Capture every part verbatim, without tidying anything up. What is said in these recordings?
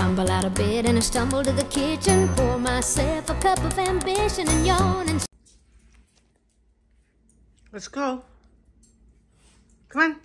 tumble out of bed and I stumble to the kitchen, pour myself a cup of ambition and yawn and... Let's go. Come on.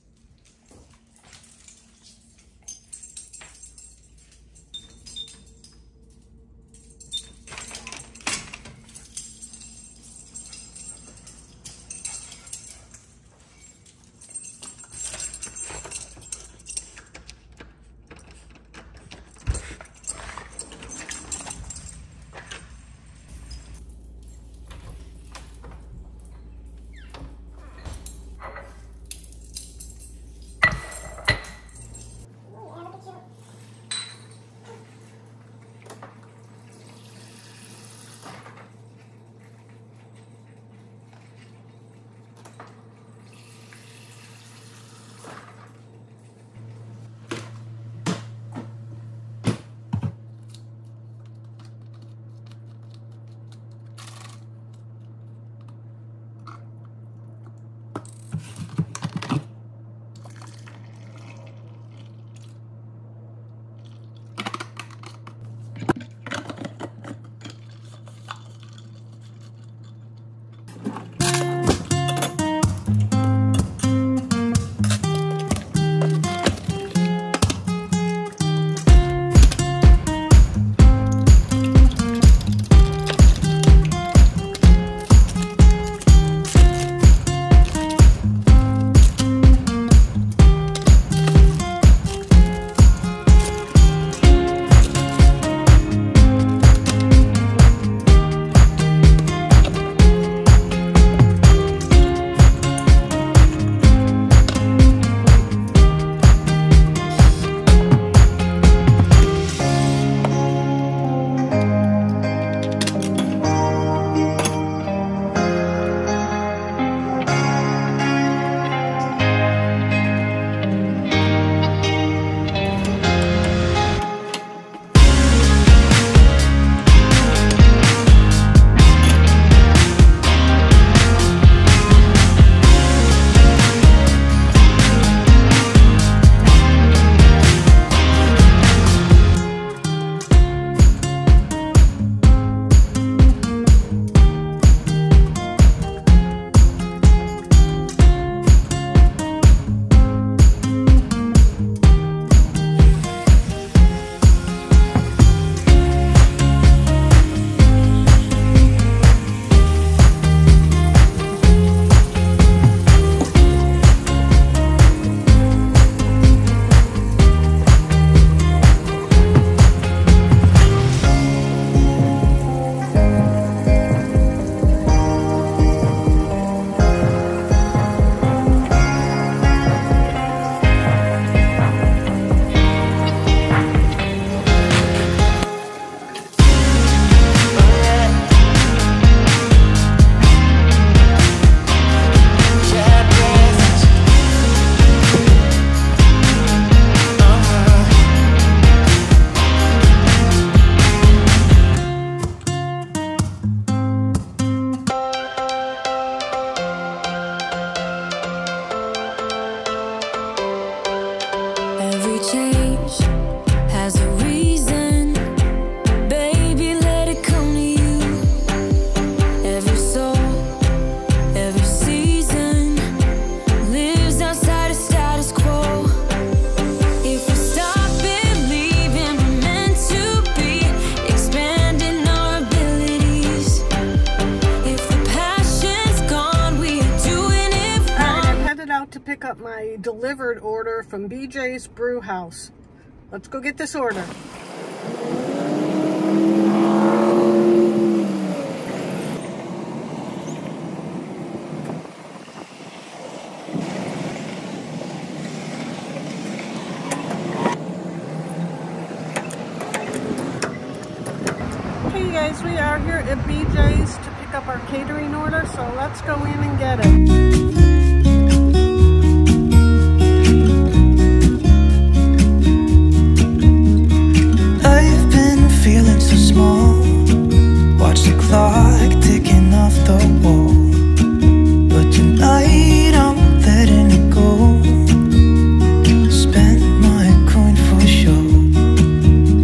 Pick up my delivered order from B J's Brew House. Let's go get this order. Okay guys, we are here at B J's to pick up our catering order, so let's go in and get it. Feeling so small, watch the clock ticking off the wall. But tonight I'm letting it go. Spend my coin for sure.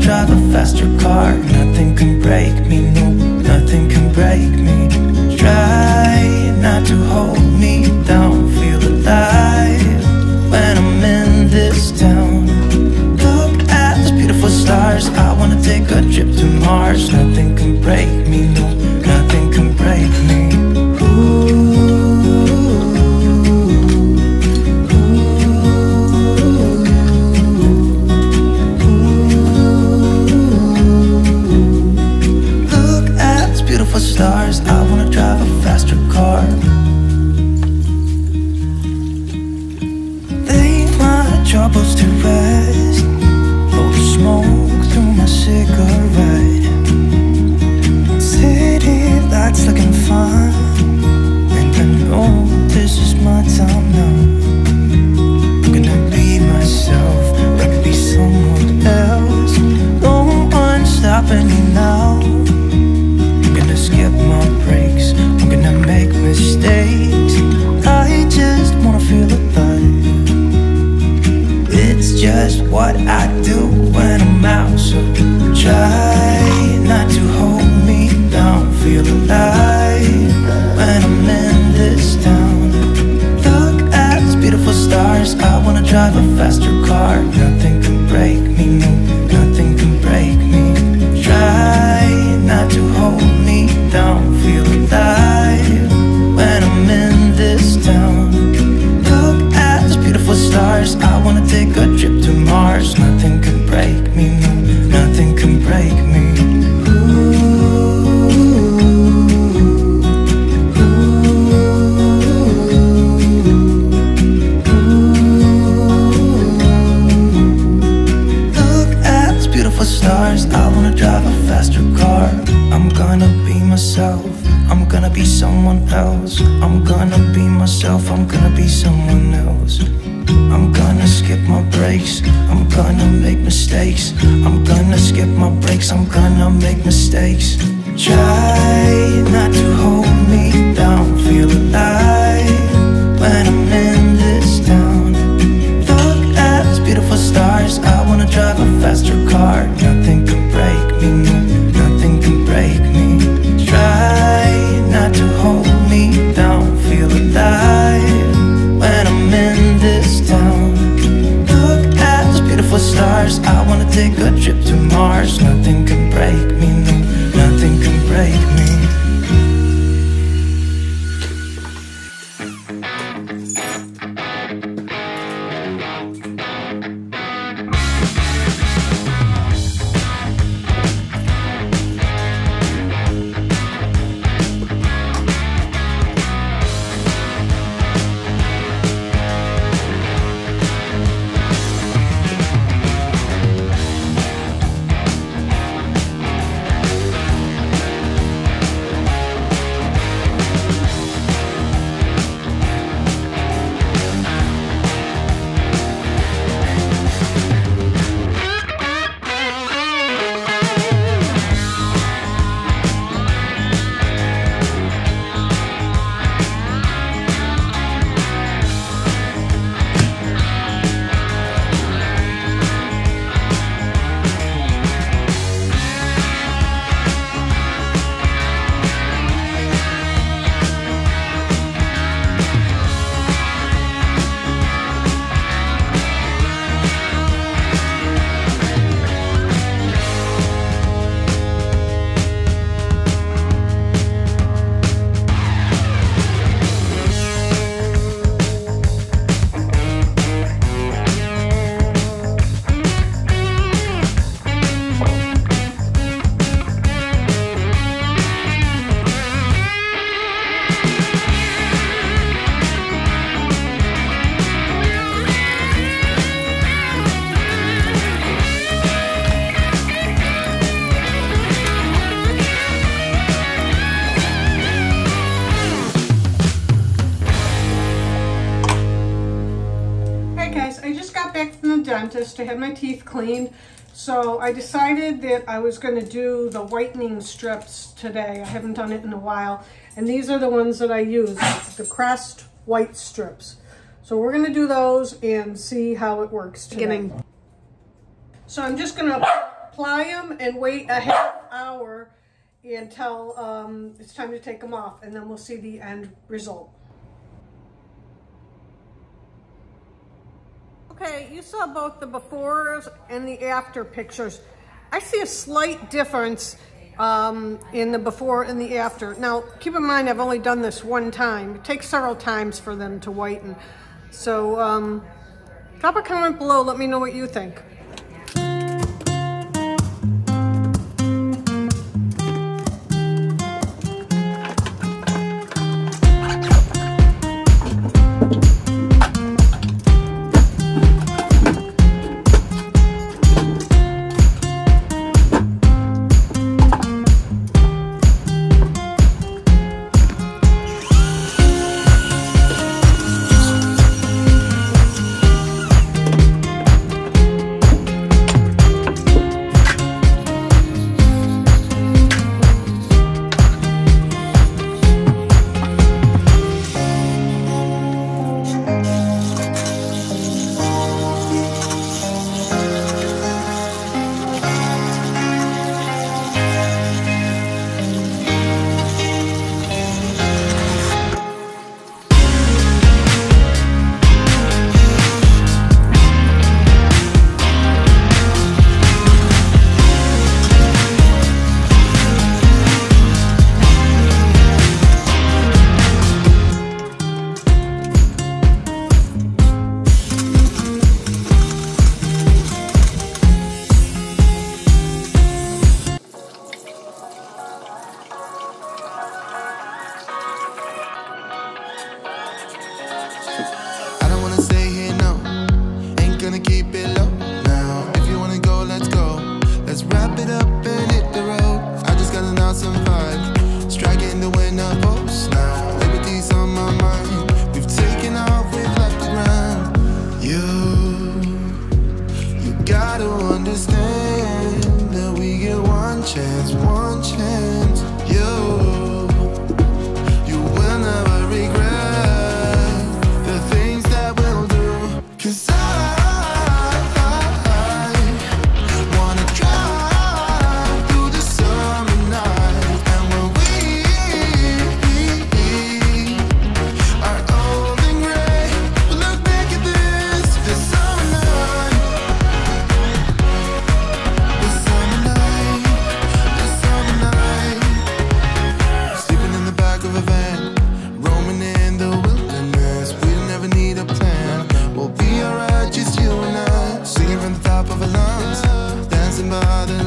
drive a faster car. Nothing can break me, no, nothing can break me. Try not to hold me down. Feel alive when I'm in this town. Look at these beautiful stars. I wanna take a trip to Mars. Nothing can break me, no, nothing can break me. Stars, I wanna drive a faster car. Lay my troubles to rest. Blow the smoke through my cigarette. City lights looking fine, and I know this is my time now. I'm gonna be myself, I could be someone else. No one's stopping me now. Skip my breaks, I'm gonna make mistakes. I just wanna feel alive. It's just what I do when I'm out. So try not to hold me down. Feel alive when I'm in this town. Look at these beautiful stars. I wanna drive a faster car. Nothing can break me, no, nothing can break me. Try not to hold me down. Feel alive when I'm in this town. Look at these beautiful stars. I wanna take a trip to Mars. Nothing can break me, no, nothing can break me. Stars, I wanna drive a faster car. I'm gonna be myself, I'm gonna be someone else. I'm gonna be myself, I'm gonna be someone else. I'm gonna skip my breaks, I'm gonna make mistakes. I'm gonna skip my breaks, I'm gonna make mistakes. Try not to hold me down. Feel alive when I'm in this town. Look at these beautiful stars. I wanna drive a faster car. Nothing can break me, no, nothing can break me. Try not to hold me down. Feel alive when I'm in this town. Look at those beautiful stars. I wanna take a trip to Mars. Nothing can break me, no, nothing can break me. dentist to have my teeth cleaned. So I decided that I was going to do the whitening strips today. I haven't done it in a while. And these are the ones that I use, the Crest white strips. So we're going to do those and see how it works today. So I'm just going to apply them and wait a half hour until um, it's time to take them off, and then we'll see the end result. Okay, you saw both the befores and the after pictures. I see a slight difference um, in the before and the after. Now, keep in mind, I've only done this one time. It takes several times for them to whiten. So, um, drop a comment below, let me know what you think. Chance, one chance, you, you will never regret the things that we'll do. Cause I, I wanna drive through the summer night. And when we are old and gray, we'll look back at this, this summer night, this summer night. Of a van, roaming in the wilderness. We never need a plan. We'll be alright, just you and I, singing from the top of our lungs, dancing by the